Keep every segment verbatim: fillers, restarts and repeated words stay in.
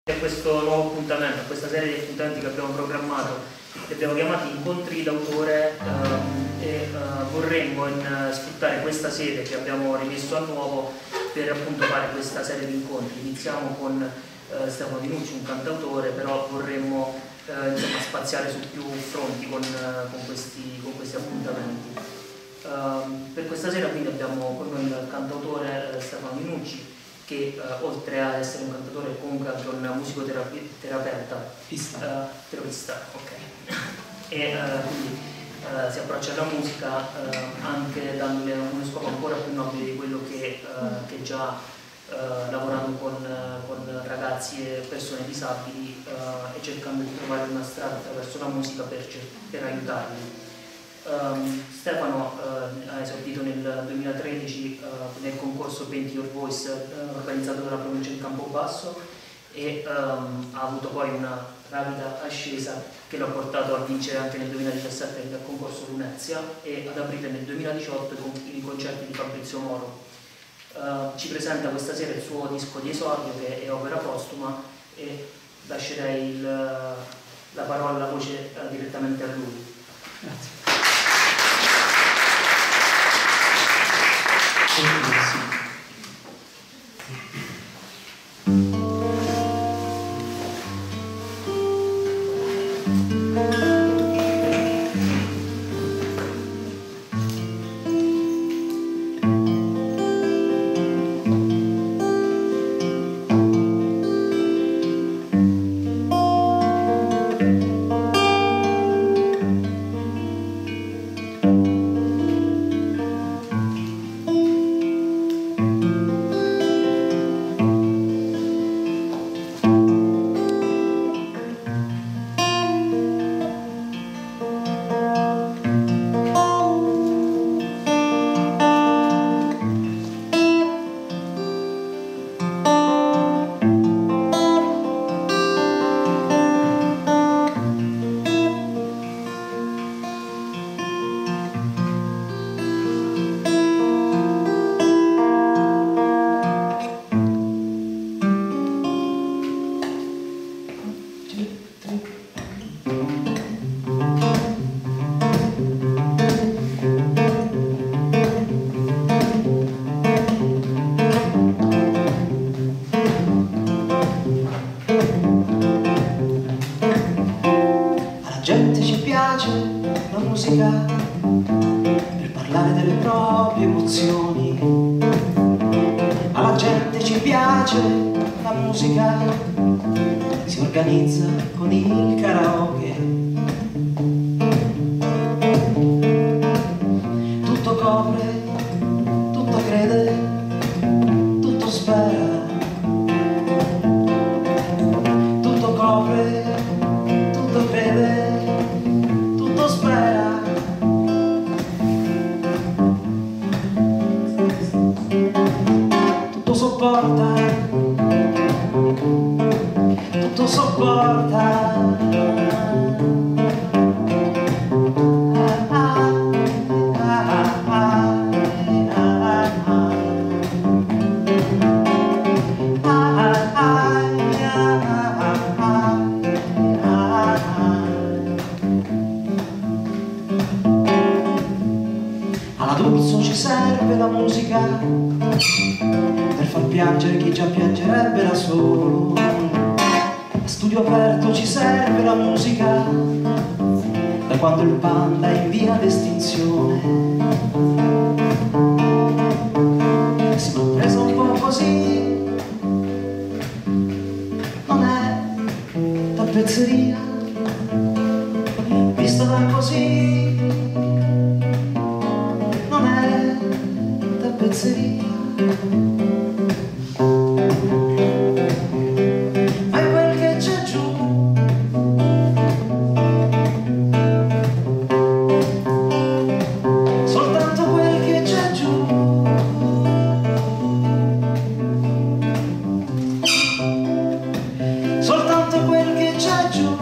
A questo nuovo appuntamento, a questa serie di appuntamenti che abbiamo programmato, li abbiamo chiamati incontri d'autore eh, e eh, vorremmo in, uh, sfruttare questa sede che abbiamo rimesso a nuovo per appunto fare questa serie di incontri. Iniziamo con eh, Stefano Di Nucci, un cantautore, però vorremmo eh, insomma, spaziare su più fronti con, uh, con, questi, con questi appuntamenti. Uh, per questa sera quindi abbiamo con noi il cantautore eh, Stefano Di Nucci, che uh, oltre ad essere un cantatore è comunque anche un musicoterapeuta, uh, terapista, ok, e uh, quindi uh, si approccia alla musica uh, anche dandole uno scopo ancora più nobile di quello che, uh, che già uh, lavorando con, uh, con ragazzi e persone disabili uh, e cercando di trovare una strada attraverso la musica per, per aiutarli. Um, Stefano uh, ha esordito nel duemilatredici uh, nel concorso Paint Your Voice uh, organizzato dalla provincia di Campobasso e um, ha avuto poi una rapida ascesa che l'ha portato a vincere anche nel duemiladiciassette il concorso Lunezia e ad aprire nel duemiladiciotto con i concerti di Fabrizio Moro. Uh, ci presenta questa sera il suo disco di esordio che è opera postuma e lascerei il, la parola, la voce uh, direttamente a lui. Grazie. Per parlare delle proprie emozioni. Alla gente ci piace la musica, si organizza con il karaoke. Tutto copre, tutto crede, tutto spera. Tutto copre, tutto crede, tutto spera. Sopporta, tutto sopporta. Ah, ah, ah, ah, ah, ah. Ah, ah, ah. Alla D'Urso ci serve la musica per far piangere chi già piangerebbe da solo. A Studio Aperto ci serve la musica da quando il panda è in via d'estinzione. Si m'ha preso un po' così, non è tappezzeria, visto da così, non è tappezzeria. Ma è quel che c'è giù, soltanto quel che c'è giù. Soltanto quel che c'è giù.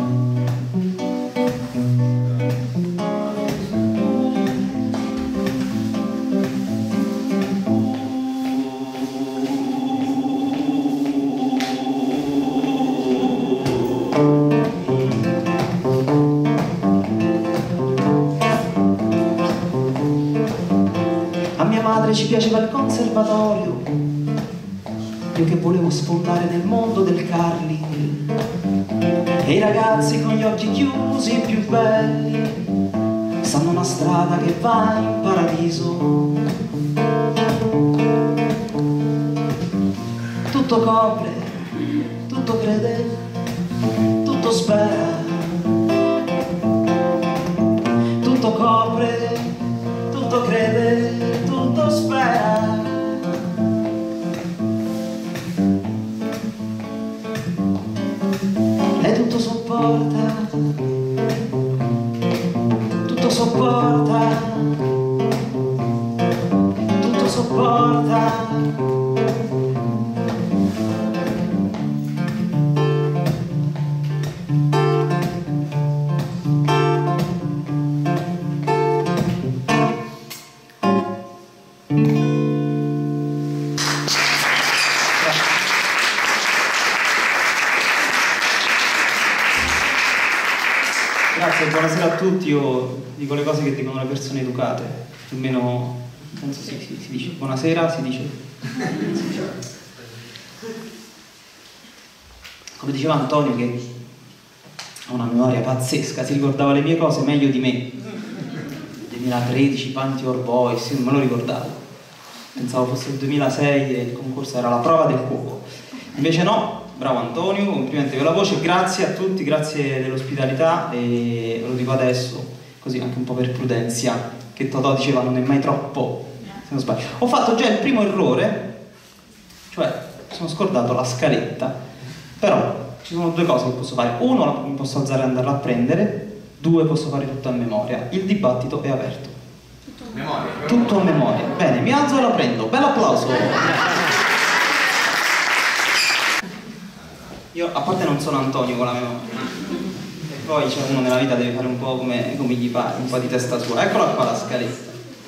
dove ci piaceva il conservatorio, io che volevo sfondare nel mondo del curling, e i ragazzi con gli occhi chiusi più belli sanno una strada che va in paradiso. Tutto copre, tutto crede, tutto spera, tutto copre, tutto crede, tutto spera. E tutto sopporta, tutto sopporta, tutto sopporta. Grazie, buonasera a tutti. Io dico le cose che dicono le persone educate, più o meno, penso si, si, si dice buonasera, si dice. Come diceva Antonio, che ha una memoria pazzesca, si ricordava le mie cose meglio di me. duemilatredici, Panty Or Boys, io non me lo ricordavo. Pensavo fosse il duemilasei e il concorso era la prova del cuoco. Invece no. Bravo Antonio, complimenti per la voce, grazie a tutti, grazie dell'ospitalità, e ve lo dico adesso, così anche un po' per prudenzia, che Totò diceva non è mai troppo, se non sbaglio. Ho fatto già il primo errore, cioè sono scordato la scaletta, però ci sono due cose che posso fare: uno, mi posso alzare e andarla a prendere; due, posso fare tutto a memoria. Il dibattito è aperto. Tutto a memoria? Tutto a memoria. Bene, mi alzo e la prendo. Bel applauso. Io, a parte, non sono Antonio con la memoria, e poi c'è uno nella vita, deve fare un po' come, come gli pare, un po' di testa sua. Eccola qua la scaletta.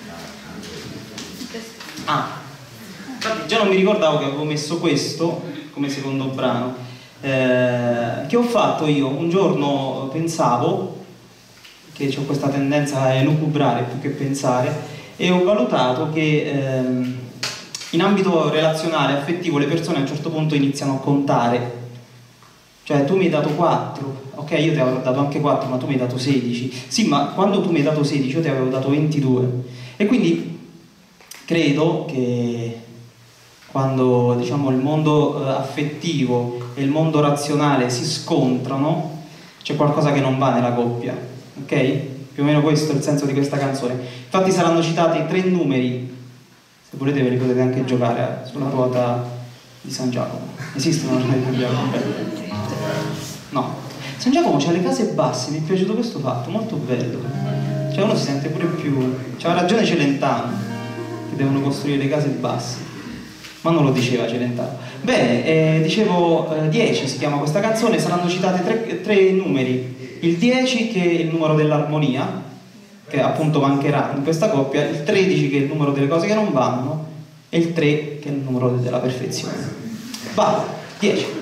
Ah, infatti già non mi ricordavo che avevo messo questo come secondo brano. Eh, che ho fatto io? Un giorno pensavo, che ho questa tendenza a elucubrare più che pensare, e ho valutato che ehm, in ambito relazionale, affettivo, le persone a un certo punto iniziano a contare. Cioè, tu mi hai dato quattro, ok, io ti avevo dato anche quattro, ma tu mi hai dato sedici. Sì, ma quando tu mi hai dato sedici io ti avevo dato ventidue. E quindi credo che quando, diciamo, il mondo eh, affettivo e il mondo razionale si scontrano, c'è qualcosa che non va nella coppia, ok? Più o meno questo è il senso di questa canzone. Infatti saranno citati tre numeri, se volete ve li potete anche giocare sulla ruota di San Giacomo. Esistono le ruote di San Giacomo? No. San Giacomo c'ha le case basse, mi è piaciuto questo fatto, molto bello. Cioè uno si sente pure più... C'ha ragione Celentano, che devono costruire le case basse. Ma non lo diceva Celentano. Bene, eh, dicevo eh, dieci si chiama questa canzone, saranno citate tre, tre numeri. Il dieci, che è il numero dell'armonia, che appunto mancherà in questa coppia; il tredici, che è il numero delle cose che non vanno; e il tre, che è il numero della perfezione. Va, dieci.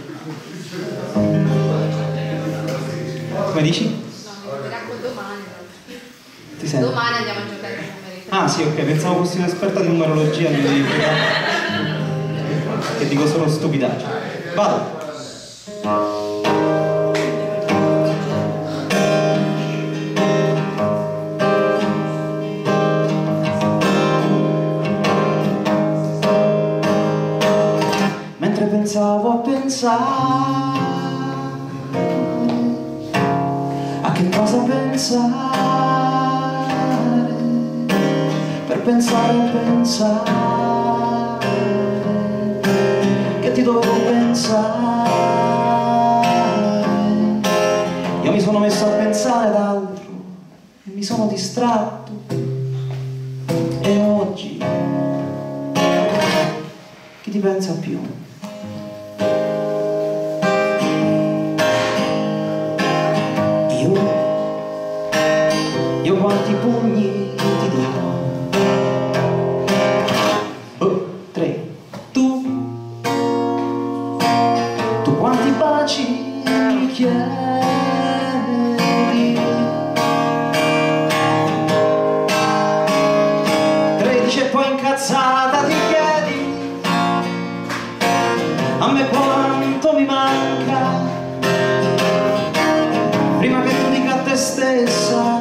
Come dici? No, mi racconto domani. Ti senti? Domani andiamo a giocare con numeri. Ah sì, ok, pensavo fossi un'esperta di numerologia, mi devi fregare. Che dico solo stupidaggini. Vado. Mentre pensavo a pensare a che cosa pensare, per pensare a pensare, che ti dovevo pensare. Io mi sono messo a pensare ad altro e mi sono distratto, e oggi chi ti pensa più? Io quanti pugni ti do? Oh, tre. Tu? Tu quanti baci mi chiedi? Tredici e poi incazzare. te stessa,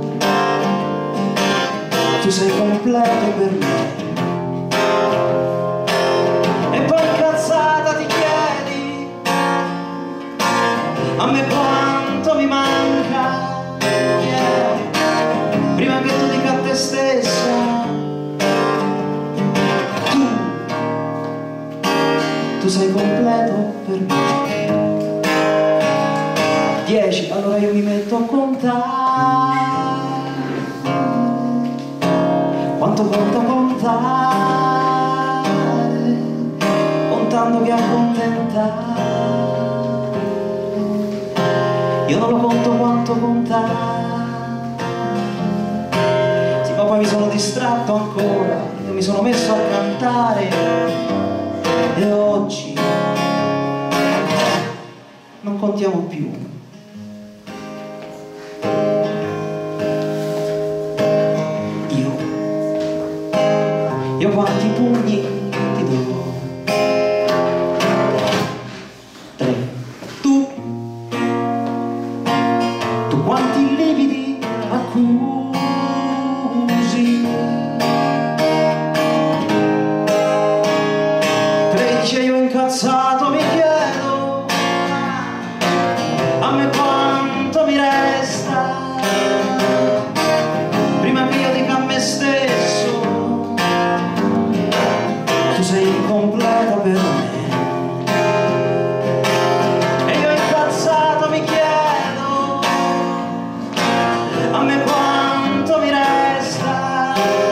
tu sei completo per me. E poi incazzata ti chiedi a me quanto mi manca, yeah. Prima che tu dica a te stessa, tu, tu sei completo per me. Dieci, allora io mi metto a contare quanto conta contare, contando che accontentare. Io non lo conto quanto contare. Sì, ma poi mi sono distratto ancora, io mi sono messo a cantare e oggi non contiamo più. Io quanti pugni ti do? Tre. Tu? Tu quanti lividi accusi? Tredici. Io incazzato mi chiedo a me quanto mi resta, prima che io dica a me stesso tu sei incompleta per me. E io incazzato mi chiedo a me quanto mi resta,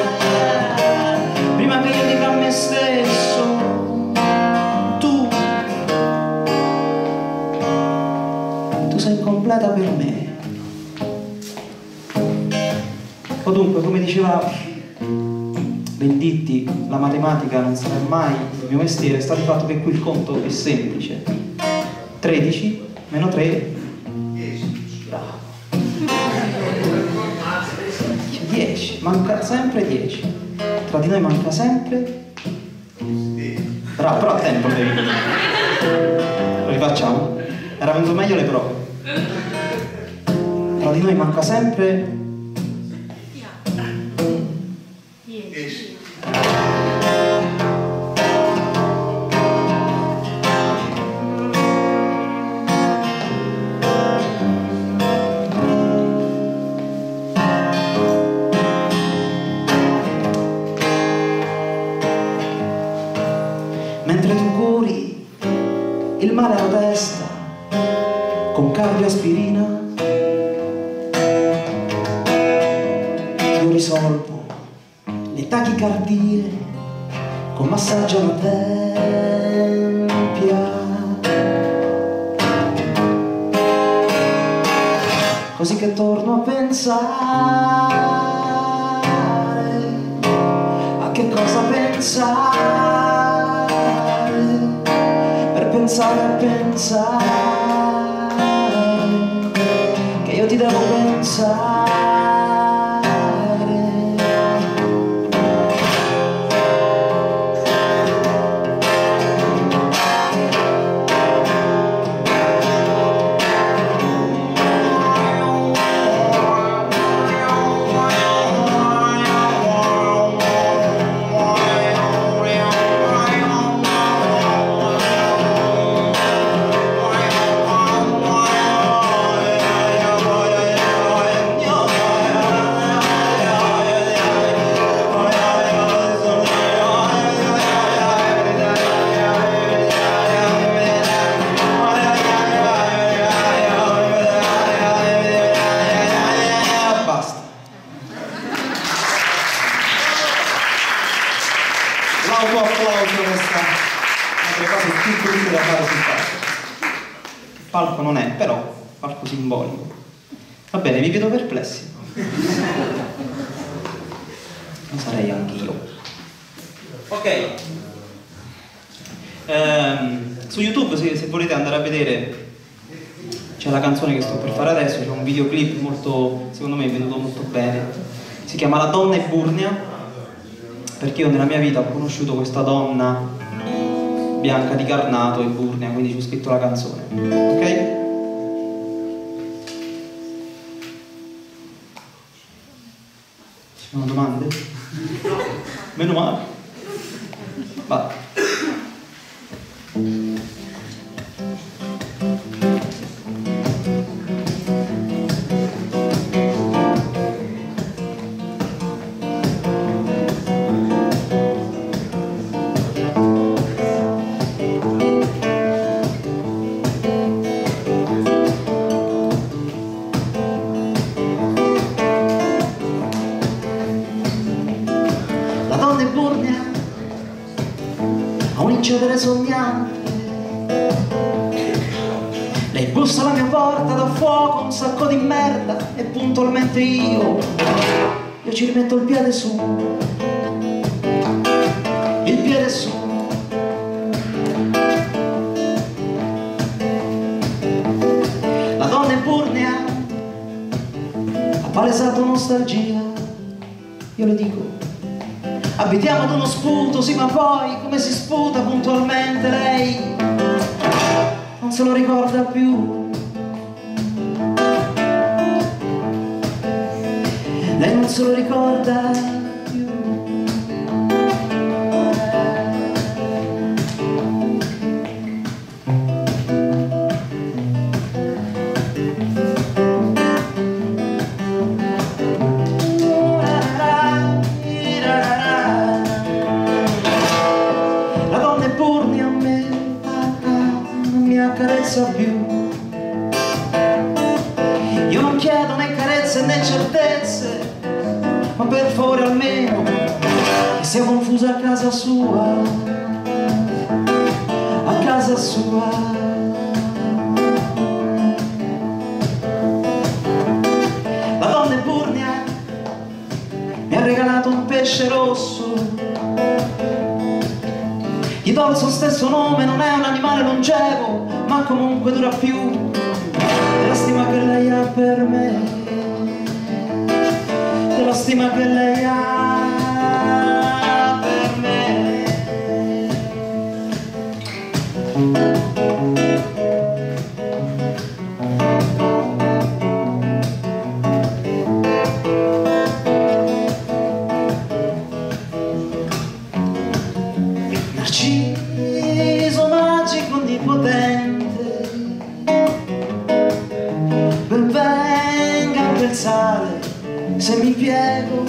prima che io dica a me stesso tu, tu sei incompleta per me. O dunque, come diceva Venditti, la matematica non sarà mai il mio mestiere, sta di fatto che qui il conto è semplice. tredici meno tre, bravo. dieci, manca sempre dieci. Tra di noi manca sempre. Bravo, però a tempo devi. Lo rifacciamo? Era venuto meglio le prove. Tra di noi manca sempre mentre tu curi il male alla testa con cardio aspirina, io risolvo le tachicardie con massaggio alla tempia, così che torno a pensare a che cosa pensare, per pensare a pensare che io ti devo pensare. L'auto-applauso questa è una delle cose più brutte da fare sul palco. Il palco non è, però, palco simbolico. Va bene, vi vedo perplessi. Lo sarei anch'io. Ok. Ehm, su YouTube, se, se volete andare a vedere, c'è la canzone che sto per fare adesso, c'è un videoclip molto, secondo me, è venuto molto bene. Si chiama La donna è Burnia, perché io nella mia vita ho conosciuto questa donna bianca di carnato e burnia, quindi ci ho scritto la canzone, ok? sono domande? No. Meno male. Va. Incedere sognante, lei bussa alla mia porta, da fuoco un sacco di merda e puntualmente io io ci rimetto il piede su, il piede su. La donna è burnea, ha palesato nostalgia, io le dico abitiamo ad uno sputo, sì, ma poi come si sputa puntualmente lei non se lo ricorda più. Lei non se lo ricorda più. Più. Io non chiedo né carezze né certezze, ma per favore almeno che sia confusa a casa sua, a casa sua. La donna è burnea, mi ha regalato un pesce rosso, gli do il suo stesso nome, non è un animale longevo ma comunque dura più della stima che lei ha per me, della stima che lei ha per me. Narciso magico onnipotente, ben venga a pensare se mi piego.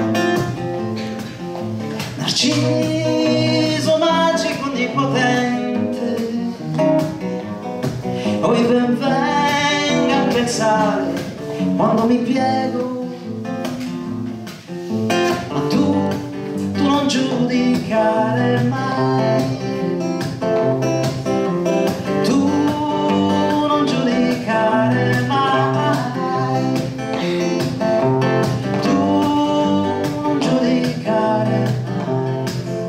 Narciso magico onnipotente, poi ben venga a pensare quando mi piego. Ma tu, tu non giudicare mai, tu non giudicare mai, tu non giudicare mai.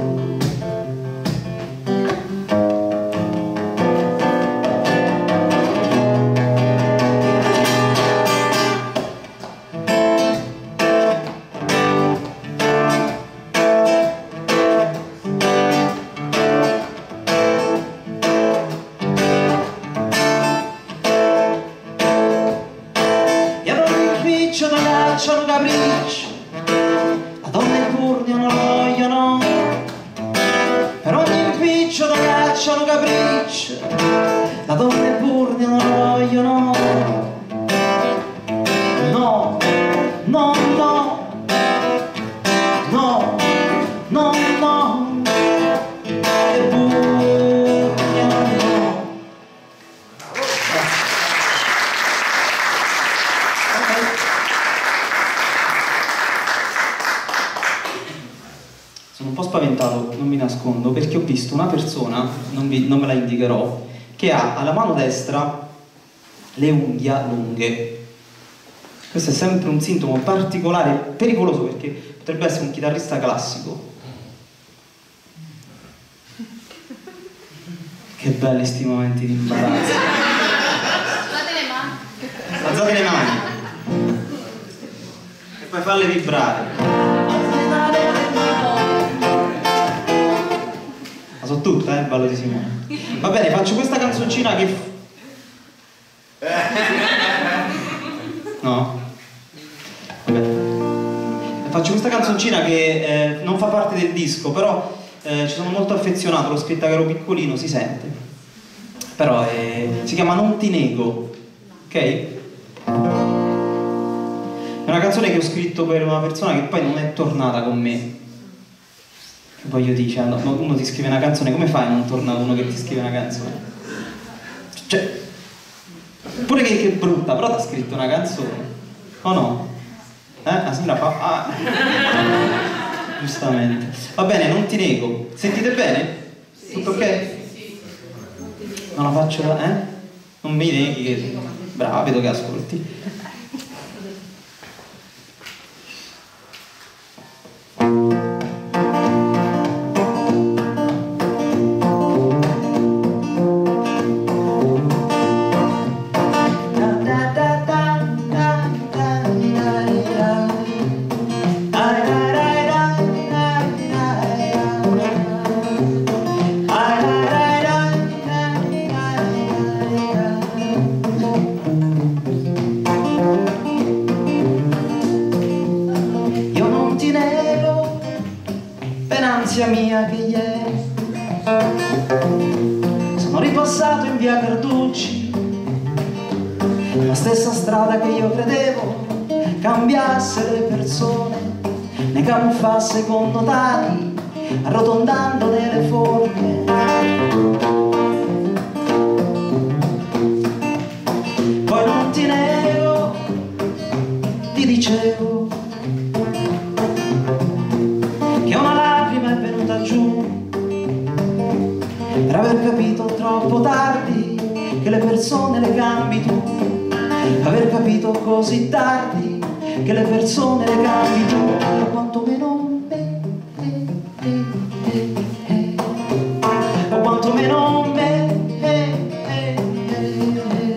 Da cacciano capricci, la donna e burnia non vogliono, per ogni impiccio da cacciano capricci, la donna e burnia non vogliono. No, no, no, no, no, no, e burnia no. Sono un po' spaventato, non mi nascondo, perché ho visto una persona, non, vi, non me la indicherò, che ha alla mano destra le unghie lunghe. Questo è sempre un sintomo particolare, pericoloso, perché potrebbe essere un chitarrista classico. Che belli sti momenti di imbarazzo. Alzate le mani. Alzate le mani e poi farle vibrare. Ma so tutte, eh, il ballo di Simone. Va bene, faccio questa canzoncina che... No? Va bene. faccio questa canzoncina che eh, non fa parte del disco, però eh, ci sono molto affezionato, l'ho scritta che ero piccolino, si sente. Però eh, si chiama Non ti nego, ok? È una canzone che ho scritto per una persona che poi non è tornata con me. Che voglio dire, no, uno ti scrive una canzone, come fai a non tornare uno che ti scrive una canzone? Cioè, pure che, che è brutta, però ti ha scritto una canzone, o no? Eh? La signora fa... Ah. Giustamente. Va bene, non ti nego. Sentite bene? Tutto ok? Non la faccio da... eh? Non mi neghi che... Brava, vedo che ascolti. Ansia mia che ieri sono ripassato in via Carducci, la stessa strada che io credevo cambiasse le persone, ne camuffasse connotati, arrotondando nelle forme. Poi non ti nego, ti dicevo che una lacrima è venuta giù per aver capito troppo tardi che le persone le cambi tu, aver capito così tardi che le persone le cambi tu, o quantomeno me, eh, eh, eh, eh. o quantomeno me, eh, eh, eh, eh.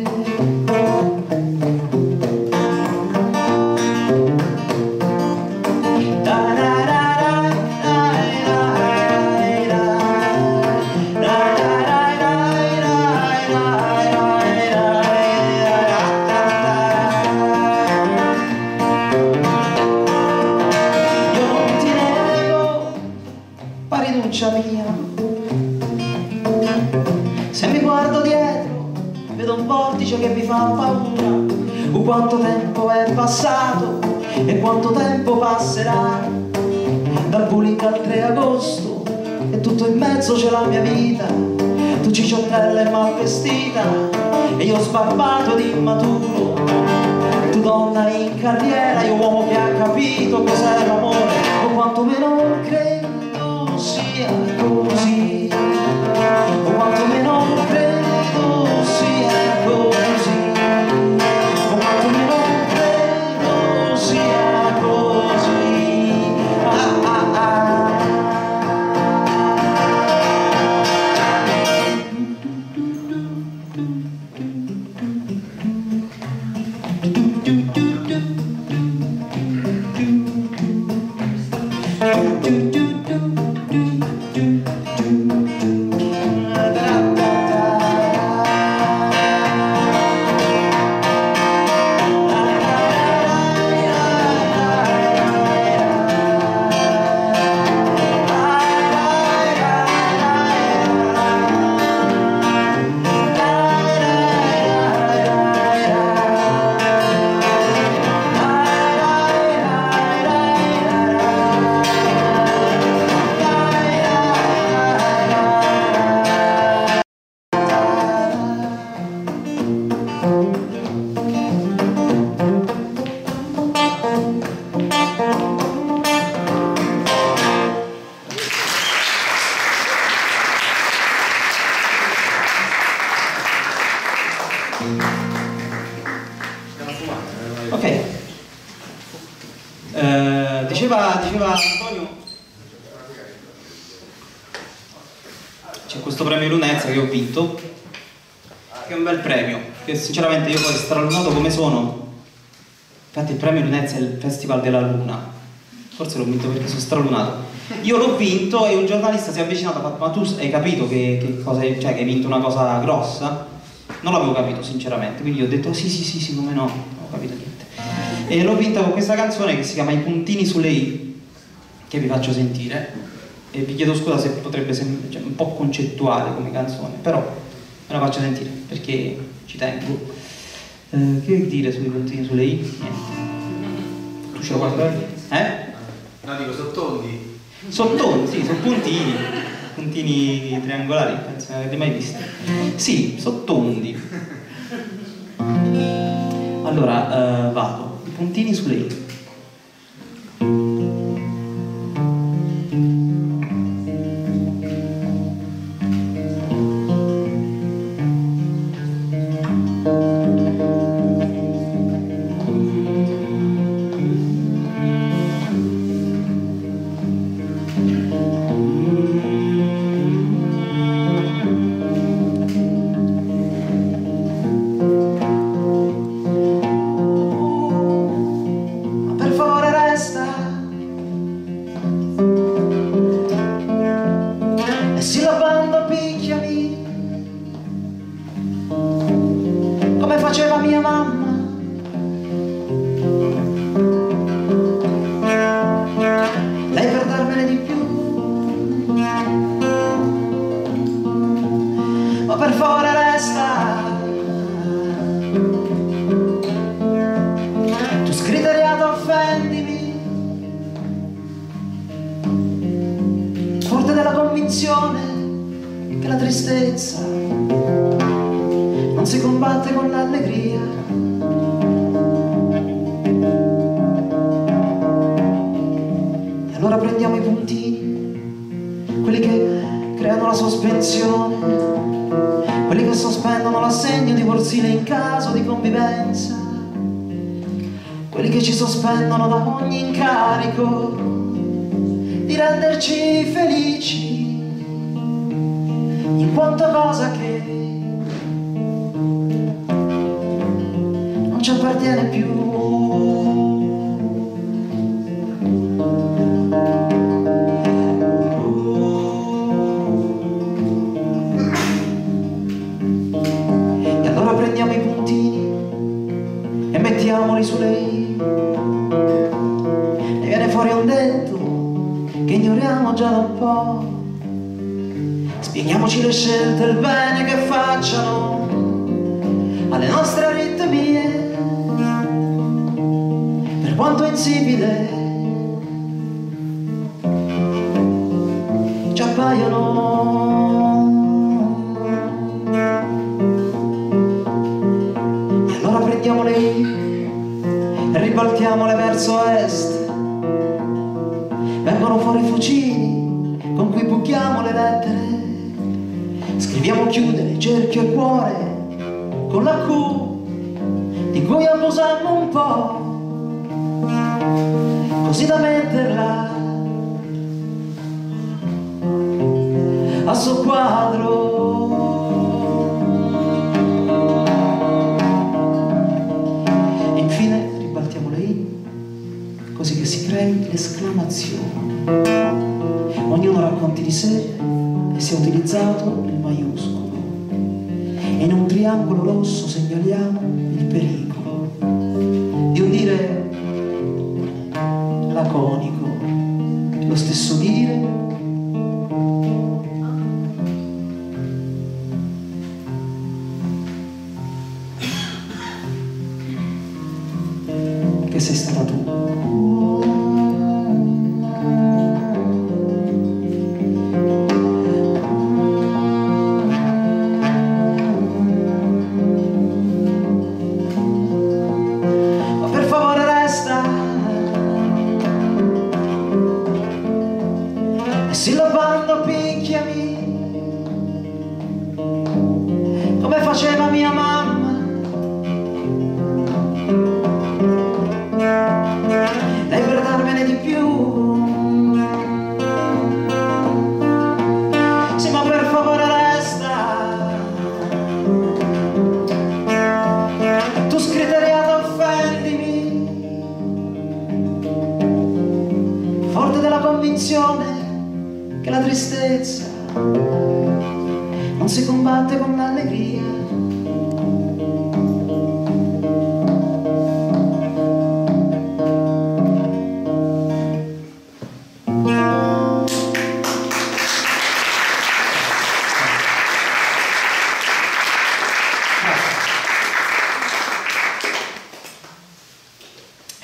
Mia. Se mi guardo dietro vedo un vortice che mi fa paura, uh, quanto tempo è passato e quanto tempo passerà, dal bullying al tre agosto e tutto in mezzo c'è la mia vita, tu cicciottella e mal vestita e io sbarbato ed immaturo, tu donna in carriera, io uomo che ha capito cos'è l'amore, o quantomeno credo sia così, o quantomeno credo sia così, o quantomeno credo sia così. Ah, ah, ah. Ok, eh, diceva, diceva Antonio, c'è questo premio Lunezza che ho vinto, che è un bel premio, che sinceramente io poi stralunato come sono, infatti il premio Lunezza è il Festival della Luna, forse l'ho vinto perché sono stralunato, io l'ho vinto e un giornalista si è avvicinato e ha fatto: ma tu hai capito che, che, cosa è, cioè, che hai vinto una cosa grossa? Non l'avevo capito sinceramente, quindi ho detto sì sì sì sì come no, non ho capito niente. E l'ho vinta con questa canzone che si chiama I puntini sulle i, che vi faccio sentire, e vi chiedo scusa se potrebbe sembrare, cioè, un po' concettuale come canzone, però me la faccio sentire perché ci tengo. Eh, che dire sui puntini sulle i? Niente. Tu ce lo guardi? Eh? No, dico sottondi. Sottoni, sì, sono puntini, puntini triangolari, penso non avete mai visto. Sì, sottondi. Allora, uh, vado, i puntini sulle i. Che la tristezza non si combatte con l'allegria. E allora prendiamo i puntini, quelli che creano la sospensione, quelli che sospendono l'assegno divorzile in caso di convivenza, quelli che ci sospendono da ogni incarico di renderci felici in quanto cosa che non ci appartiene più. E allora prendiamo i puntini e mettiamoli sulle i. E viene fuori un detto che ignoriamo già da un po'. Spieghiamoci le scelte, il bene che facciano alle nostre aritmie, per quanto insipide ci appaiono. E allora prendiamole e ribaltiamole verso est. Vengono fuori i fucili con cui buchiamo le lettere. Scriviamo chiudere, cerchio e cuore con la Q di cui abusammo un po', così da metterla a soqquadro. Infine ribaltiamo le i così che si crei l'esclamazione. Ognuno racconti di sé e sia utilizzato il maiuscolo, e in un triangolo rosso segnaliamo il pericolo di un dire laconico, lo stesso dire che sei stata tu. Sillabando picchiami come faceva mia mamma. Lei per darmene di più. Sì, ma per favore resta. Tu scriteriata offendimi, forte della convinzione che la tristezza non si combatte con l'allegria.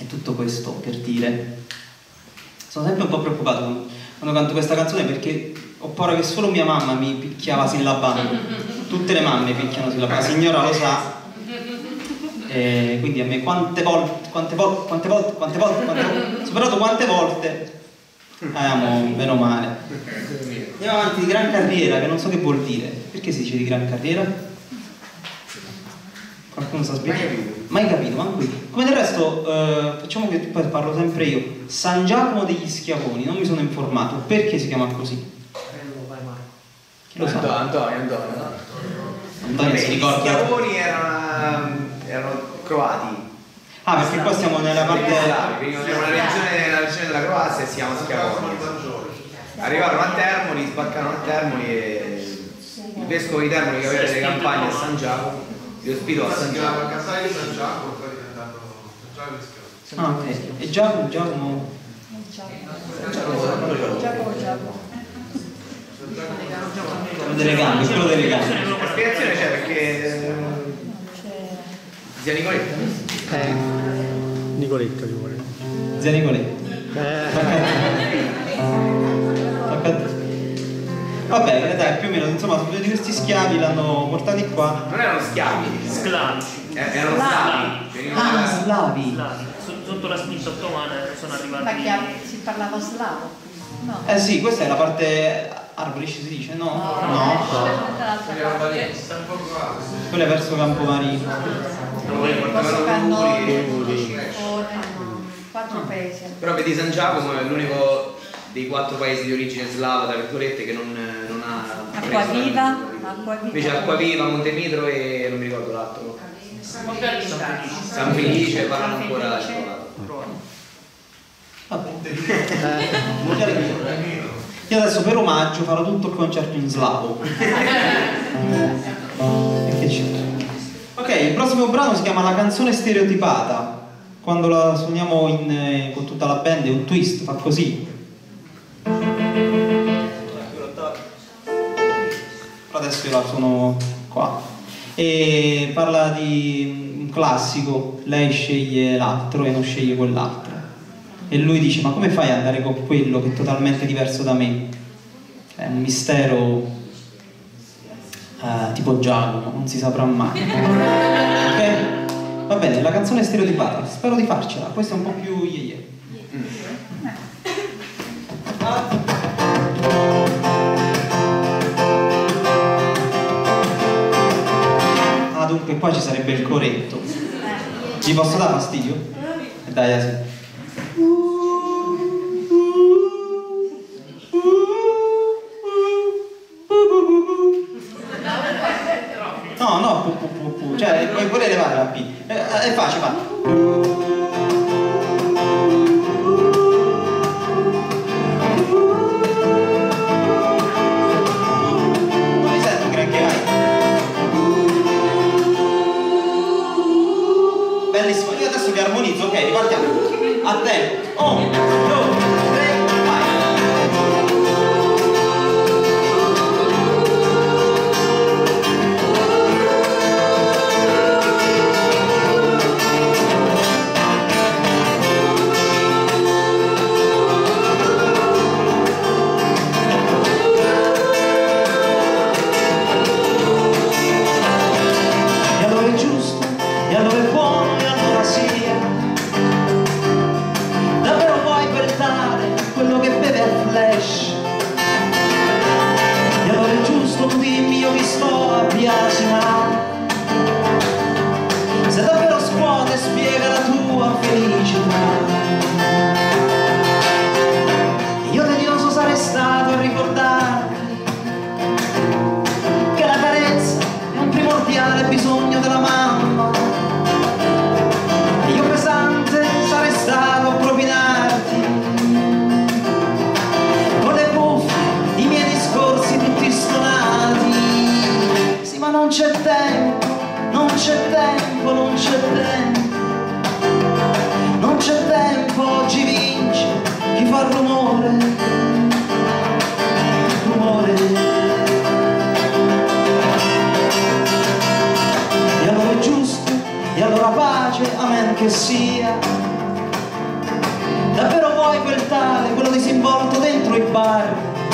tutto questo per dire. Sono sempre un po' preoccupato quando, quando canto questa canzone perché ho paura che solo mia mamma mi picchiava sillabando. Tutte le mamme picchiano sillabando, la signora lo sa. E quindi a me quante volte, quante volte, quante volte, quante volte, quante volte, superato quante volte, amo, meno male. Andiamo avanti, di gran carriera, che non so che vuol dire. Perché si dice di gran carriera? Qualcuno sa spiegare? Mai capito, ma qui. Come del resto, eh, facciamo che poi parlo sempre io. San Giacomo degli Schiavoni, non mi sono informato. Perché si chiama così? Chi lo sa? Antonio, Antonio. Antonio si ricorda. Gli Schiavoni erano, erano croati. Ah, perché qua stiamo nella parte... Venivano nella regione, la regione della Croazia e si chiama Schiavoni. Arrivarono a Termoli, spaccarono a Termoli e il vescovo di Termoli che aveva le campagne a San Giacomo li ospitò a San Giacomo. Casale di San Giacomo, poi è diventato San Giacomo di Schiavoni. Ah, ok. E Giacomo, Giacomo... Giacomo, Giacomo. Quello delle gambe, quello delle gambe. La spiegazione c'è perché... Zia Nicoletta? Eh, Nicoletta ci vuole. Zia Nicoletta. Vabbè, dai, più o meno, insomma, di questi schiavi l'hanno portati qua. Non erano schiavi, Sclavi. eh, erano slavi. Venivano Ah, da- slavi. Slavi. S- Sotto la spinta ottomana sono arrivati. Ma che si parlava slavo? No. Eh sì, questa è la parte arborish si dice, no? No, No. Era Valencia, un po' croato. Quella è verso Campomarino. Posso Cannoli, Uri. quattro paesi. Però vedi San Giacomo è l'unico dei quattro paesi di origine slava, tra virgolette, che non, non ha... Acquaviva, Acquaviva. Invece Acquaviva, Montenegro e non mi ricordo l'altro. San Felice parlano ancora il croato. Vabbè. Io adesso per omaggio farò tutto il concerto in slavo. E che c'è? Ok, il prossimo brano si chiama La canzone stereotipata. Quando la suoniamo in, eh, con tutta la band è un twist, fa così. Però adesso io la suono qua. E parla di un classico, lei sceglie l'altro e non sceglie quell'altro. E lui dice: ma come fai ad andare con quello che è totalmente diverso da me? È un mistero eh, tipo Giacomo, non si saprà mai. Ok? Va bene, la canzone è stereotipata, spero di farcela, questa è un po' più ye ye. Ah, dunque qua ci sarebbe il coretto. Gli posso dare fastidio? Eh, dai, eh, sì. No, no, pu, pu, pu, pu. Cioè puoi pure levare la P. Eh, è facile, va. Non mi sento granché, vai. Bellissimo, io adesso vi armonizzo, ok, ripartiamo. A tempo. Un, due, tre, vai. E allora è giusto, e allora è buono, e allora sia. Davvero vuoi verità, bar.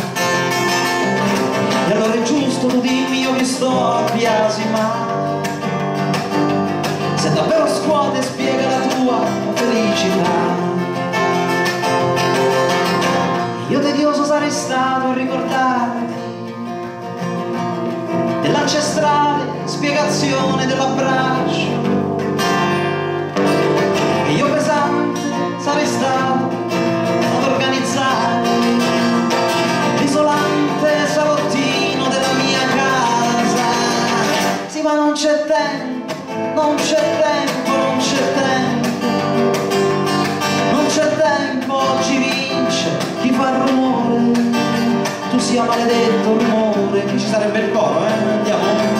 E allora è giusto, tu dimmi, io che sto a biasimare. Se davvero scuote, spiega la tua felicità. Io tedioso sarei stato a ricordarti dell'ancestrale spiegazione dell'abbraccio. E io pesante sarei stato ad organizzare l'isolante salottino della mia casa. Sì, ma non c'è tempo, non c'è tempo, non c'è tempo, non c'è tempo, oggi vince chi fa rumore. Tu sia maledetto rumore. Qui ci sarebbe il coro, eh? Andiamo.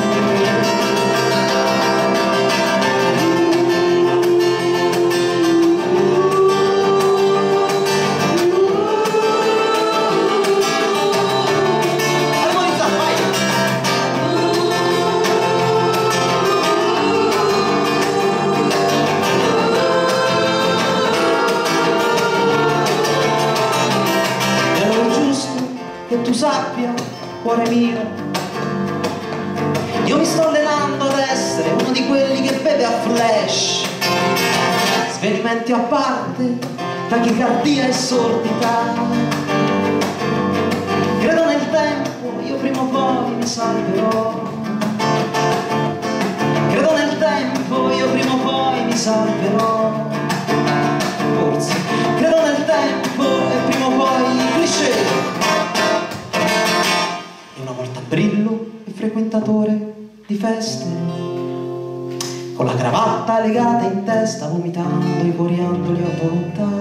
Che tu sappia, cuore mio, io mi sto allenando ad essere uno di quelli che vede a flash, svenimenti a parte, tachicardia e sordità. Credo nel tempo, io prima o poi mi salverò. Credo nel tempo, io prima o poi mi salverò. Forse credo nel tempo e prima o poi cliché. Una volta brillo e frequentatore di feste, con la cravatta legata in testa, vomitando i coriandoli a volontà,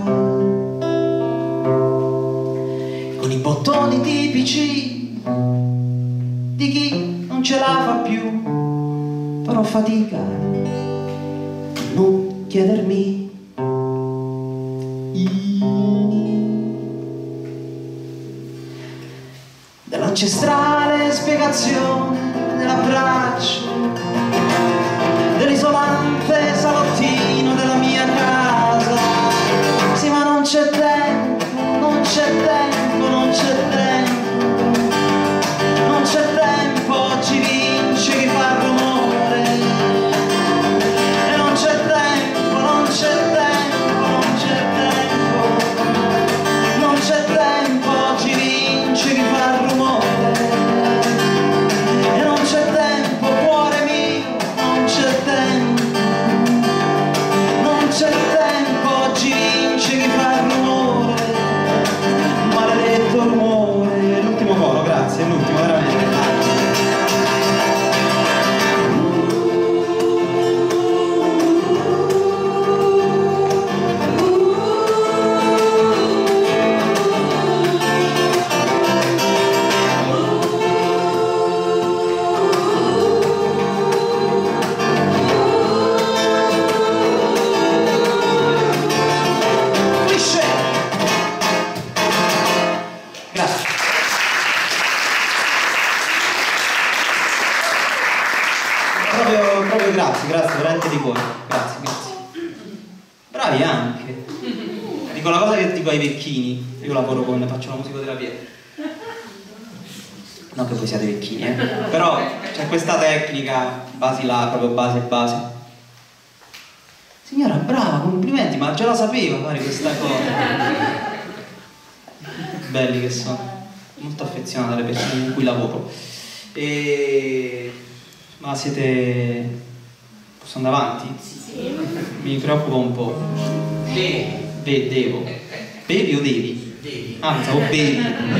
con i bottoni tipici di chi non ce la fa più. Farò fatica a non chiedermi dell'ancestrale spiegazione dell'abbraccio, dell'isolante salottino della mia casa. Sì, ma non c'è tempo, non c'è tempo, non c'è tempo, non c'è tempo, oggi vince chi fa rumore. E non c'è tempo, non c'è tempo, non c'è tempo, non c'è tempo, oggi vince chi fa rumore. E non c'è tempo, cuore mio, non c'è tempo, non c'è tempo, oggi vince chi fa rumore. Maledetto rumore. L'ultimo coro, grazie, l'ultimo, veramente. Grazie, grazie, veramente di cuore. Grazie, grazie. Bravi anche. Dico una cosa che dico ai vecchini. Io lavoro con, faccio la musicoterapia. Non che voi siate vecchini, eh. Però c'è questa tecnica basilare, proprio base base. Signora, brava, complimenti, ma già la sapeva fare questa cosa. Belli che sono. Molto affezionata alle persone con cui lavoro. E... ma siete... posso andare avanti? Sì. Mi preoccupa un po'. Devi. Be devo. Bevi o devi? Devi. Ah, pensavo bevi.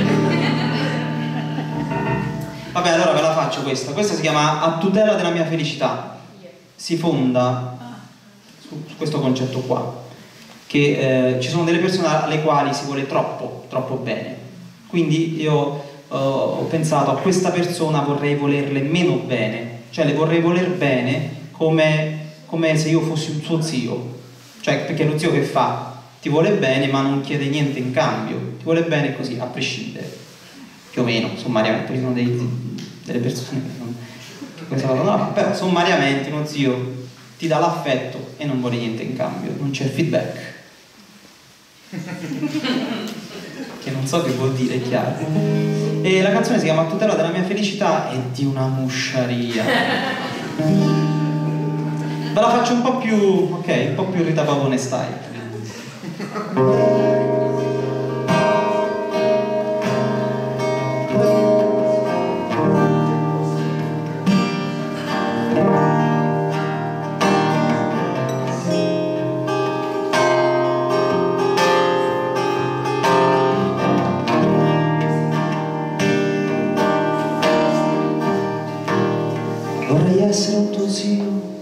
Vabbè, allora ve la faccio questa. Questa si chiama A tutela della mia felicità. Si fonda su, su questo concetto qua. Che eh, ci sono delle persone alle quali si vuole troppo, troppo bene. Quindi io Uh, ho pensato a questa persona vorrei volerle meno bene, cioè le vorrei voler bene come, come se io fossi un suo zio, cioè perché lo zio che fa? Ti vuole bene ma non chiede niente in cambio, ti vuole bene così a prescindere, più o meno, sommariamente, ci sono dei, delle persone che, non, che questa cosa non la fa, però sommariamente uno zio ti dà l'affetto e non vuole niente in cambio, non c'è feedback. che non so che vuol dire, è chiaro. E la canzone si chiama A tutela della mia felicità, è di una musciaria. Ve la faccio un po' più, ok, un po' più Rita Pavone style. Vorrei essere un tuo zio,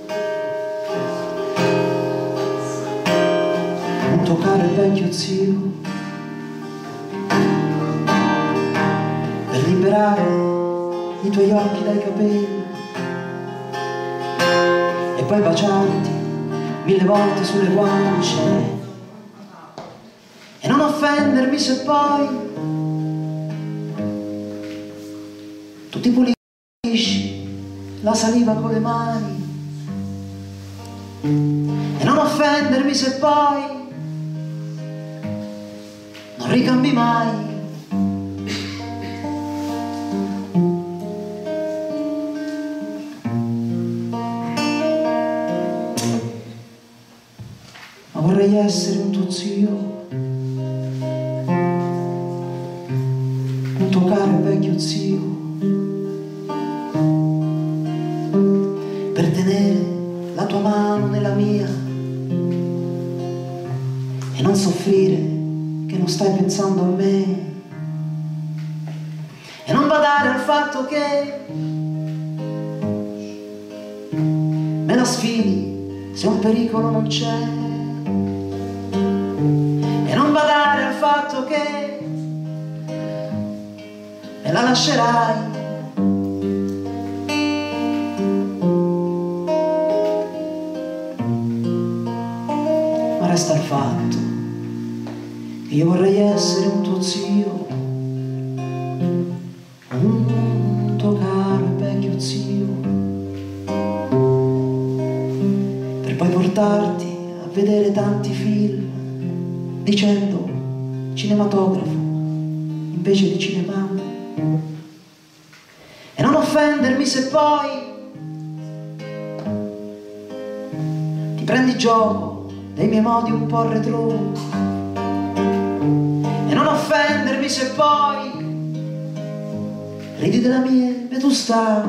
un tuo caro e vecchio zio, per liberare i tuoi occhi dai capelli e poi baciarti mille volte sulle guance e non offendermi se poi tu ti pulisci la saliva con le mani e non offendermi se poi non ricambi mai. Ma vorrei essere un tuo zio, un tuo caro e vecchio zio, per tenere la tua mano nella mia e non soffrire che non stai pensando a me e non badare al fatto che me la sfidi se un pericolo non c'è e non badare al fatto che me la lascerai. Resta il fatto che io vorrei essere un tuo zio, un tuo caro e vecchio zio, per poi portarti a vedere tanti film dicendo cinematografo invece di cinema e non offendermi se poi ti prendi gioco dei miei modi un po' retro e non offendermi se poi ridi della mia vetustà.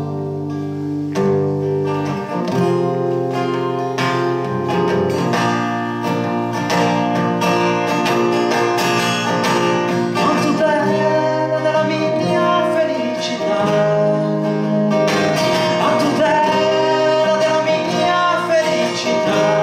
Non tutela della mia felicità, a tutela della mia felicità.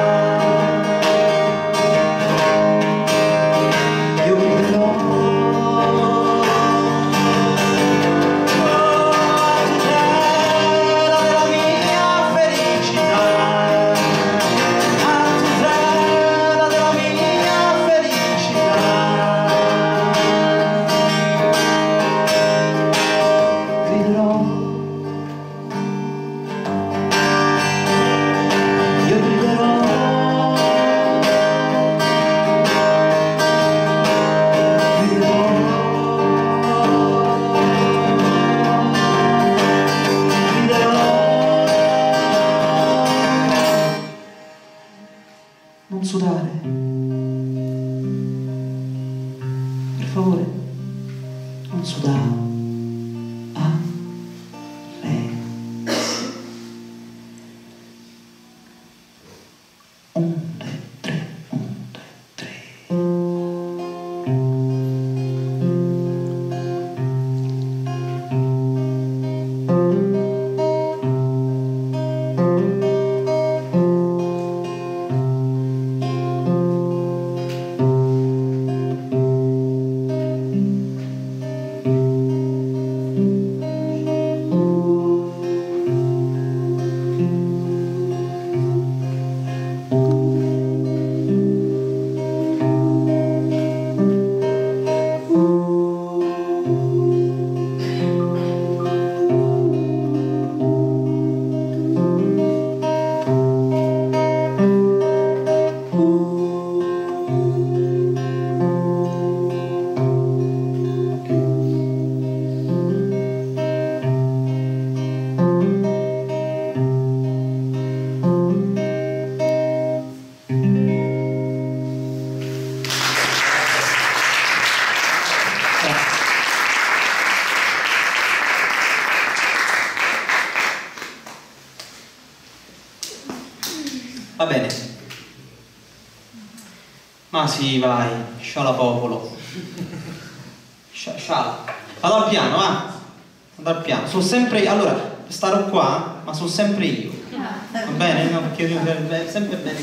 Non sudare, per favore, non sudare. Ah, lei. Un, due, tre, un, due, tre. Ma sì, vai, sciala popolo. Sciala. Vado al piano, ah. Vado al piano. Sono sempre... Allora, starò qua, ma sono sempre io. Va bene? No, perché io sempre bene.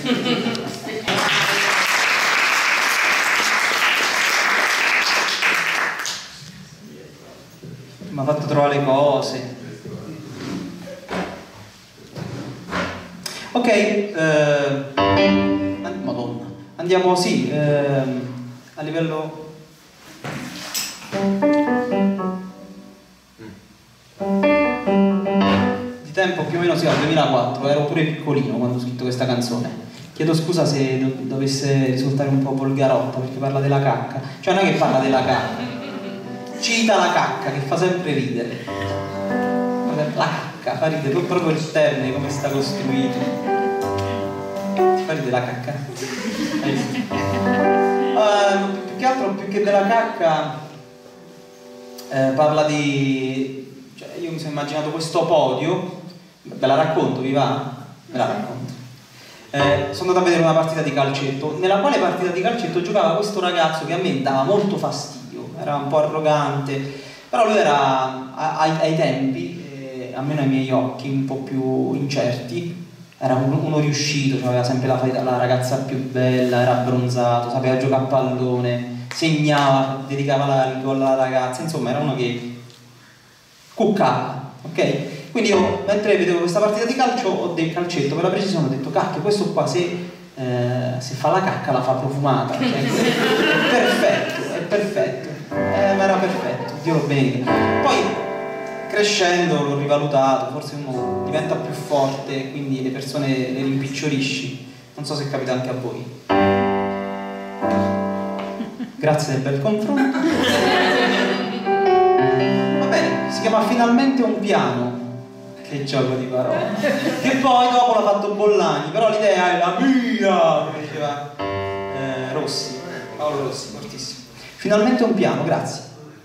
Mi ha fatto trovare le cose. Ok, eh, Madonna. Andiamo, sì, eh, a livello... di tempo più o meno, sì, al duemilaquattro, ero pure piccolino quando ho scritto questa canzone. Chiedo scusa se do dovesse risultare un po' volgarotto, perché parla della cacca. Cioè non è che parla della cacca, cita la cacca, che fa sempre ridere. La cacca fa ridere, proprio il termine, come sta costruito. Ti fa ridere la cacca? Uh, più che altro, più che della cacca, eh, parla di... Cioè, io mi sono immaginato questo podio, ve la racconto, vi va? Ve la racconto. Eh, sono andato a vedere una partita di calcetto, nella quale partita di calcetto giocava questo ragazzo che a me dava molto fastidio, era un po' arrogante, però lui era ai, ai tempi, eh, almeno ai miei occhi, un po' più incerti. Era uno, uno riuscito, cioè aveva sempre la, la ragazza più bella, era abbronzato, sapeva giocare a pallone, segnava, dedicava la, il gol alla ragazza, insomma era uno che cuccava, ok? Quindi io, mentre vedevo questa partita di calcio, o del calcetto, per la precisione ho detto, cacchio, questo qua se, eh, se fa la cacca la fa profumata, cioè, è perfetto, è perfetto, eh, ma era perfetto, Dio lo benedica. Poi crescendo l'ho rivalutato, forse uno diventa più forte, quindi le persone le rimpicciolisci. Non so se capita anche a voi. Grazie del bel confronto. Va bene, si chiama Finalmente un piano. Che gioco di parole. Che poi dopo l'ha fatto Bollani, però l'idea è la mia, come diceva eh, Rossi, Paolo Rossi, fortissimo. Finalmente un piano, grazie.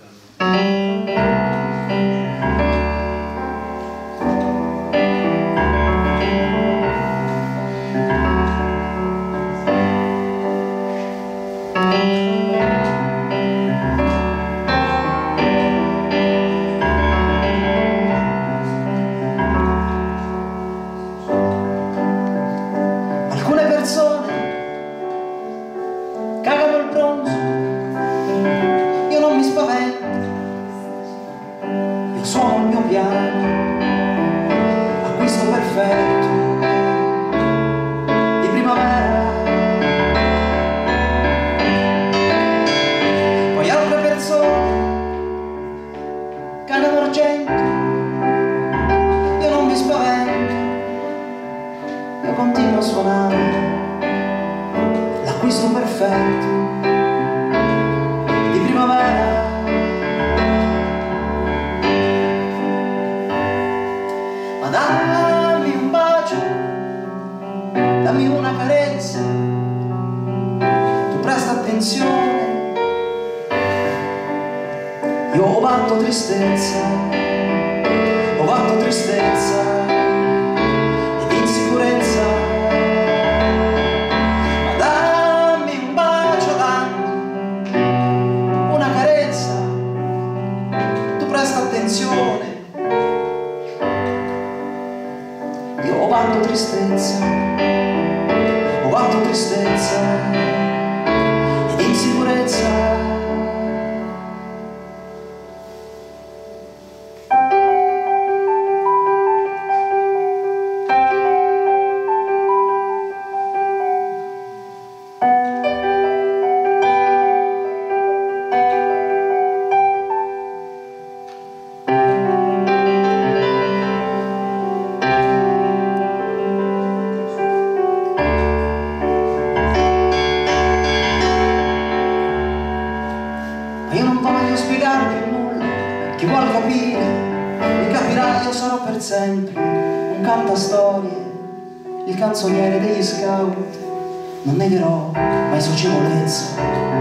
Canzoniere degli scout, non negherò mai socievolezza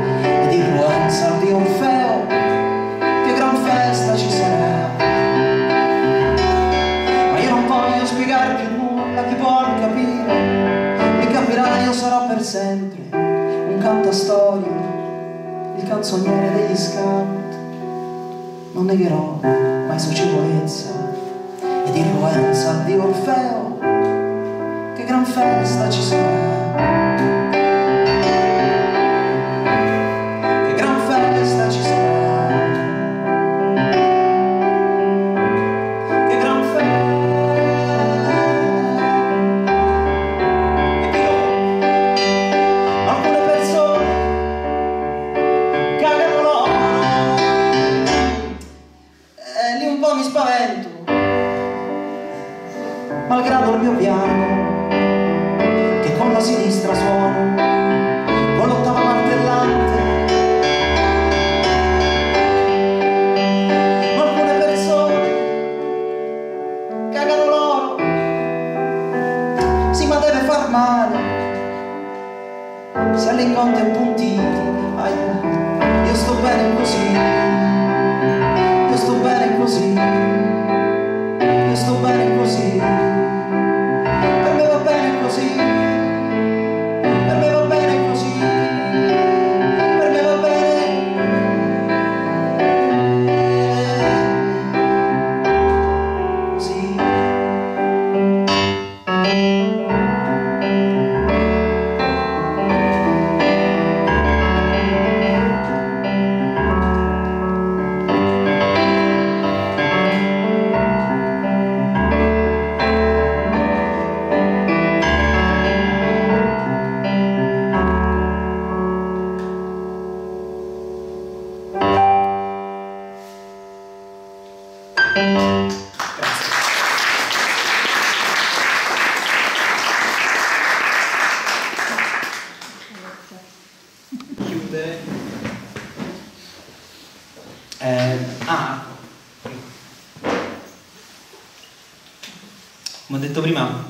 ed influenza di Orfeo, che gran festa ci sarà. Ma io non voglio spiegare più nulla, chi vuol capire mi capirà, io sarò per sempre un tanta storia, il canzoniere degli scout. Non negherò mai socievolezza ed irruenza di Orfeo, che gran festa ci sarà, che gran festa ci sarà, che gran festa. E dico, alcune persone cagano l'oro, e lì un po' mi spavento, malgrado il mio piano, che con la sinistra suono, con l'ottava martellante. Ma alcune persone cagano l'oro, sì, ma deve far male, se all'incontro è puntiti. Aia, io sto bene così, io sto bene così, io sto bene così. Per me va bene così, per me va bene così, per me va bene così. Chiudere. Eh, ah, come ho detto prima,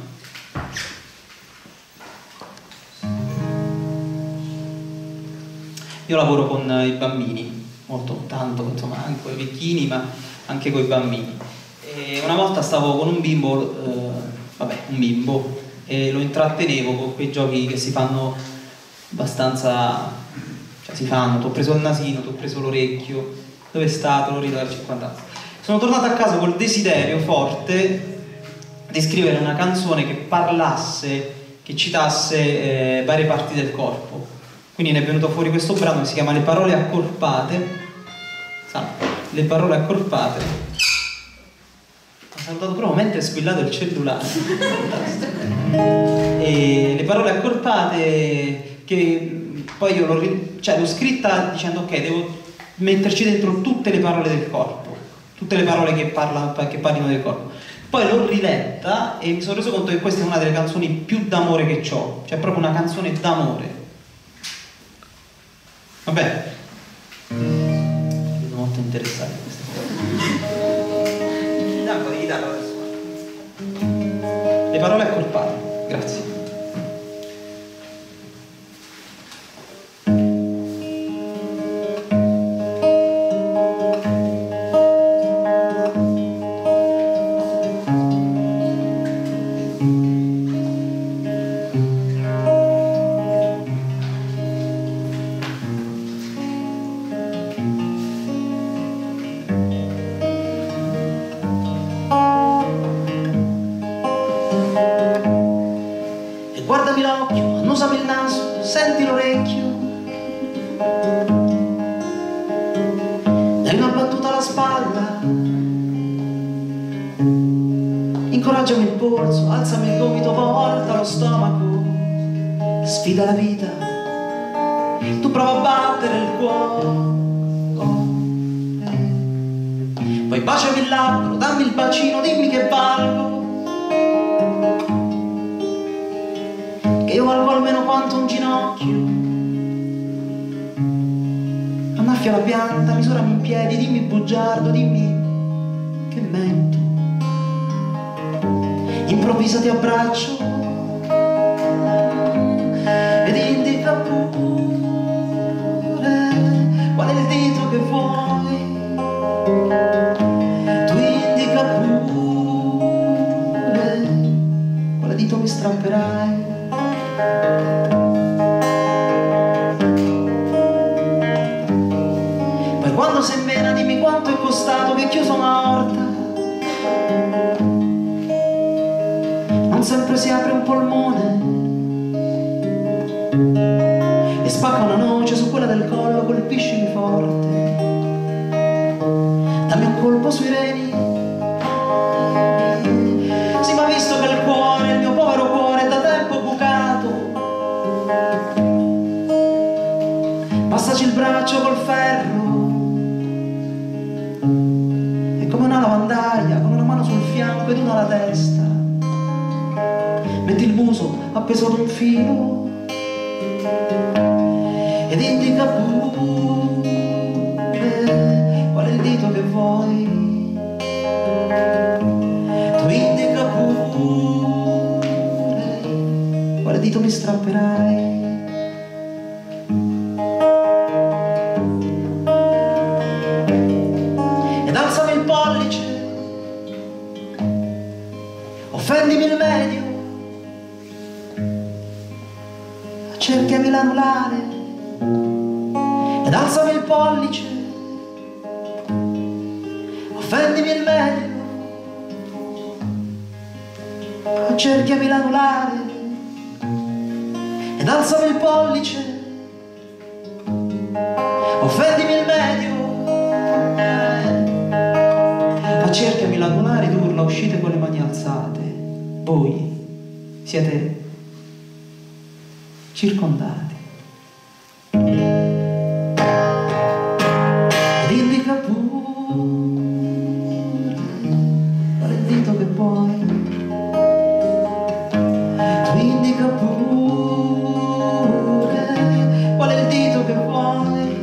io lavoro con i bambini, molto tanto, insomma, anche con i vecchini, ma anche con i bambini. E una volta stavo con un bimbo, eh, vabbè, un bimbo, e lo intrattenevo con quei giochi che si fanno abbastanza, cioè si fanno, ti ho preso il nasino, ti ho preso l'orecchio, dove è stato? L'ho ridato al cinquanta anni. Sono tornato a casa col desiderio forte di scrivere una canzone che parlasse, che citasse eh, varie parti del corpo. Quindi ne è venuto fuori questo brano che si chiama Le parole accorpate. Sa, le parole accorpate. Ho salutato proprio mentre è squillato il cellulare. E le parole accorpate che poi io l'ho, cioè, l'ho scritta dicendo ok, devo metterci dentro tutte le parole del corpo, tutte le parole che, parla, che parlino del corpo. Poi l'ho riletta e mi sono reso conto che questa è una delle canzoni più d'amore che ho, cioè proprio una canzone d'amore. Vabbè, sono molto interessato a queste cose. Dai un po' di chitarra adesso. Le parole accorpate, grazie. Guardami l'occhio, annusami il naso, senti l'orecchio. Dai una battuta alla spalla, incoraggiami il polso, alzami il gomito, volta lo stomaco. Sfida la vita, tu prova a battere il cuore. Poi baciami il labbro, dammi il bacino, dimmi che valgo. Io valgo almeno quanto un ginocchio. Annaffia la pianta, misurami in piedi, dimmi bugiardo, dimmi che mento. Improvvisa ti abbraccio ed indica pure qual è il dito che vuoi. Tu indica pure quale dito mi strapperai. quando sei in vena dimmi quanto è costato che chiuso una orta. Non sempre si apre un polmone e spacca una noce su quella del collo, colpiscimi forte. Dammi un colpo sui reni. Sì, ma visto che il cuore, il mio povero cuore è da tempo bucato, passaci il braccio col ferro e come una lavandaia con una mano sul fianco ed una alla testa metti il muso appeso ad un filo ed indica pure qual è il dito che vuoi. Tu indica pure quale dito mi strapperai. Ed alzami il pollice, offendimi il medio, cerchiami l'anulare. Ed alzami il pollice, offendimi il medio, cerchiami l'anulare. Ed alzami il pollice, offendimi il medio, cerchiami l'anulare. Tu urla, uscite con le mani alzate. Voi siete circondati. Ed indica pure qual è il dito che vuoi. Tu indica pure qual è il dito che vuoi.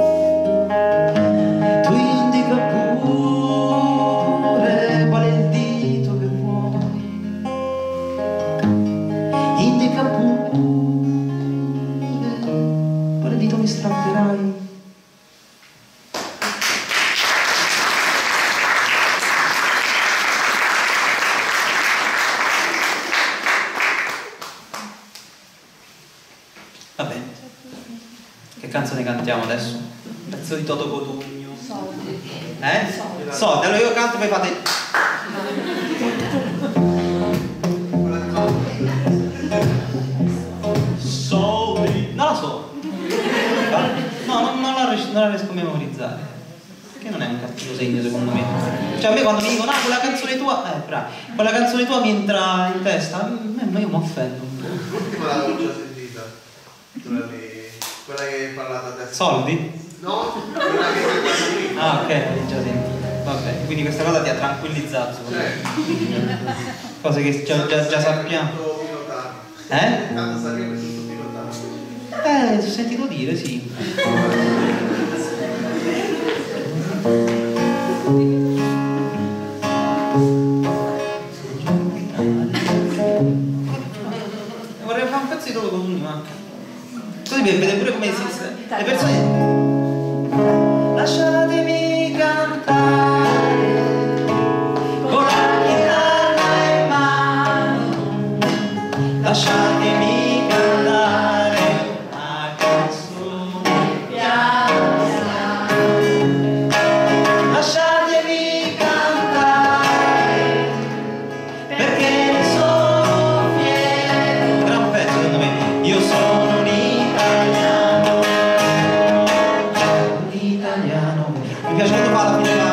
Tu indica pure qual è il dito che vuoi. Indica pure quale dito mi strapperai. Va bene, che canzone cantiamo adesso? Un pezzo di Toto Cotugno. Soldi. Eh? Soldi, allora io canto, poi fate. Soldi. Non la so. No, non, non, la, non la riesco a memorizzare. Che non è un cattivo segno secondo me. Cioè a me quando mi dicono, ah, quella canzone tua, eh bravo, quella canzone tua mi entra in testa, a me, io mi offendo un po'. L'ultima l'avevo già sentita. Quella lì, quella che hai parlato adesso. Soldi? No, quella che hai parlato prima. Ah, ok, l'hai già sentita. Vabbè, quindi questa cosa ti ha tranquillizzato. Cose che già, già, già sappiamo. Eh? Tanto sarebbe tutto pilotato. Eh, ti ho sentito dire, sì. Vorrei fare un pezzo di Toto Cotugno, ma così per vedere pure come si. Le persone. Lasciatemi cantare con la chitarra in mano. Lasciatemi cantare una canzone piano piano. Lasciatemi cantare perché ne sono fiero. Gran pezzo secondo me. Io sono un italiano. Un italiano. Mi piace quando fa la fine la.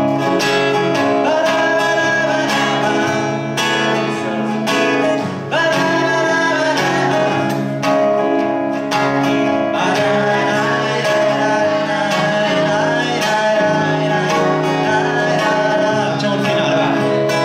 Facciamo il finale, va.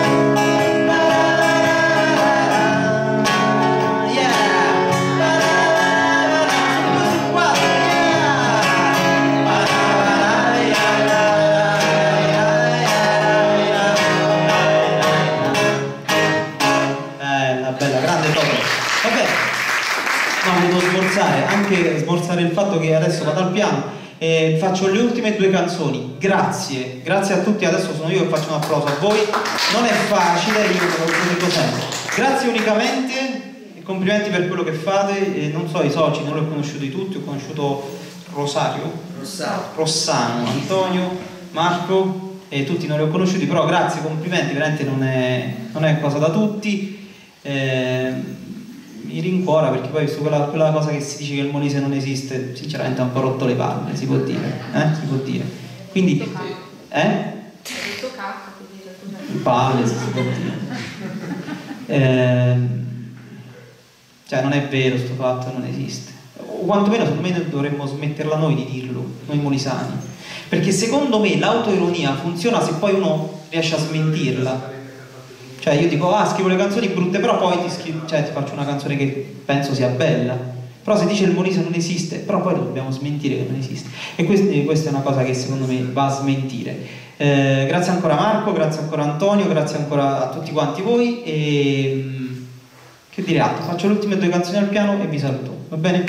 Bella, bella, grande Toto. Vabbè, no, volevo smorzare, anche smorzare il fatto che adesso vado al piano e faccio le ultime due canzoni. Grazie, grazie a tutti, adesso sono io che faccio un applauso a voi. Non è facile, io ve lo dico sempre. Grazie unicamente e complimenti per quello che fate. E non so, i soci non li ho conosciuti tutti, ho conosciuto Rosario? Rossano. Rossano, Antonio, Marco, e tutti non li ho conosciuti, però grazie, complimenti, veramente non è, non è cosa da tutti. Eh, mi rincuora perché poi su quella, quella cosa che si dice che il Molise non esiste, sinceramente ha un po' rotto le palle, si può dire, eh? Si può dire. Quindi, eh? Tutto cacca, ti dire, Palle, si può dire. Eh, cioè non è vero sto fatto, non esiste. O quantomeno secondo me dovremmo smetterla noi di dirlo, noi molisani, perché secondo me l'autoironia funziona se poi uno riesce a smentirla. Cioè io dico, ah, scrivo le canzoni brutte, però poi ti, scrivo, cioè, ti faccio una canzone che penso sia bella. Però se dice il Molise non esiste, però poi lo dobbiamo smentire che non esiste. E quest- questa è una cosa che secondo me va a smentire. Eh, grazie ancora Marco, grazie ancora Antonio, grazie ancora a tutti quanti voi. E che dire altro? Faccio le ultime due canzoni al piano e vi saluto. Va bene?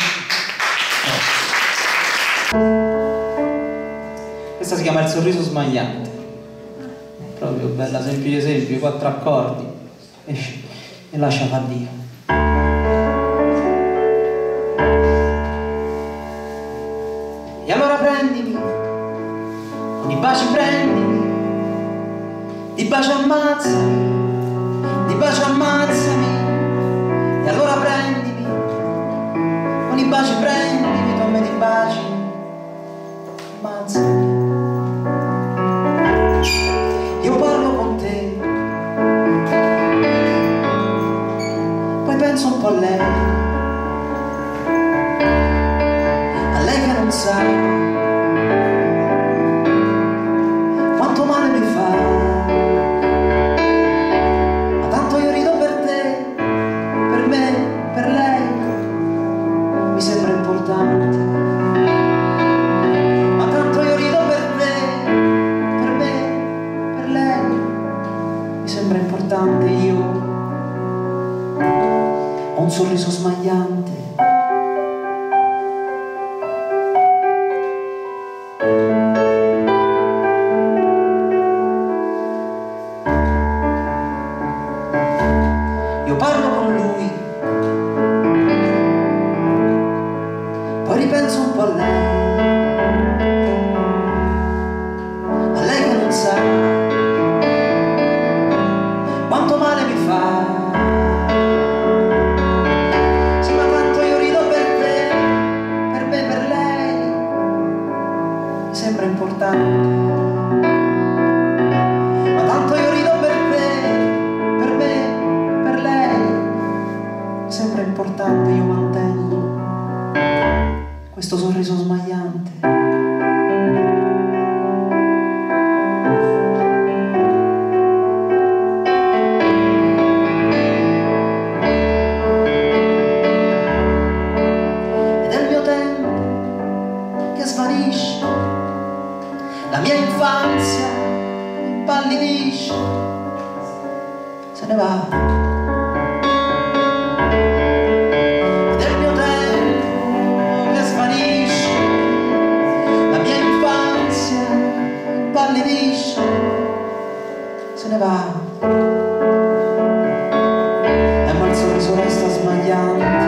Questa si chiama Il sorriso smagliante. Proprio bella, semplice semplice, quattro accordi e, e lascia far Dio. E allora prendimi, con i baci prendimi, di baci ammazzami, di baci ammazzami. E allora prendimi, con i baci prendimi, tu a me di baci ammazzami. Io parlo con te, poi penso un po' a lei, a lei che non sa quanto male mi fa, ma tanto io rido per te, per me, per lei, mi sembra importante, ma tanto io rido per te, per me, per lei, mi sembra importante. Io ho un sorriso smagliante, io parlo con lui, poi ripenso un po' a lei, a lei che non sa quanto male mi fa. Sì, ma tanto io rido per te, per me, per lei, mi sembra importante. Ma tanto io rido per te, per me, per lei, mi sembra importante. Io mantengo questo sorriso smagliante. La mia infanzia impallidisce, se ne va. Ed è il mio tempo che svanisce, la mia infanzia impallidisce, se ne va. E ma il sorriso resta smagliante.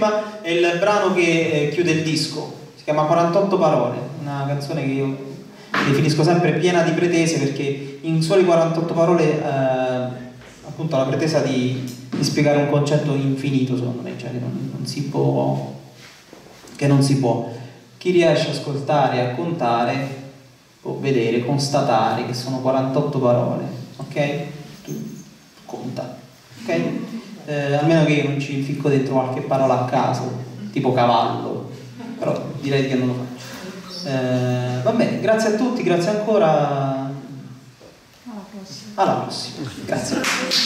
l'ultima è il brano che eh, chiude il disco, si chiama quarantotto parole, una canzone che io definisco sempre piena di pretese, perché in soli quarantotto parole eh, appunto la pretesa di, di spiegare un concetto infinito, secondo me, cioè che non, non si può, che non si può. Chi riesce ad ascoltare e a contare può vedere, constatare che sono quarantotto parole, ok? Tu conta, ok? Eh, almeno che io non ci ficco dentro qualche parola a caso, tipo cavallo, però direi che non lo faccio. Eh, va bene, grazie a tutti, grazie ancora. Alla prossima. Alla prossima, grazie.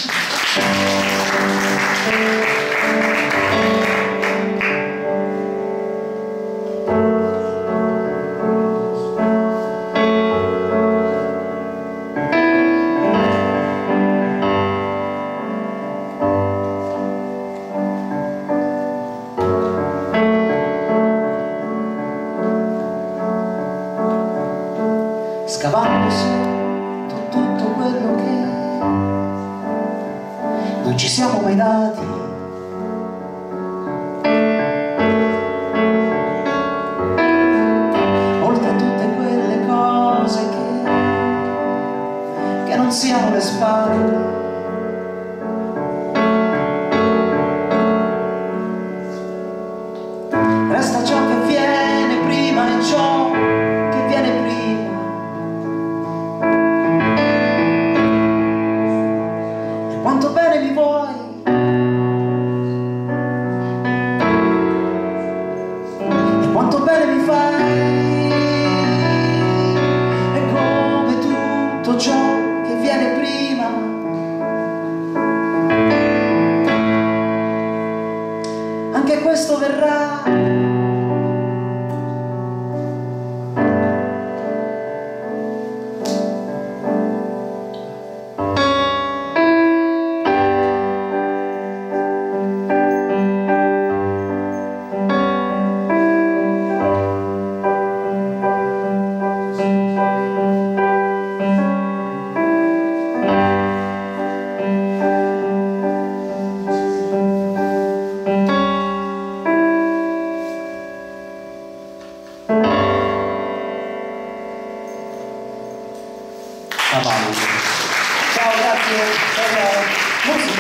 Scavando sotto tutto quello che non ci siamo mai dati, oltre a tutte quelle cose che, che non siano le spalle. Resta ciò che viene prima e ciò che viene prima. Quanto bene mi vuoi, e quanto bene mi fai, e come tutto ciò che viene prima anche questo verrà. Cavallo. Ciao, grazie. Ciao, ciao. Musica.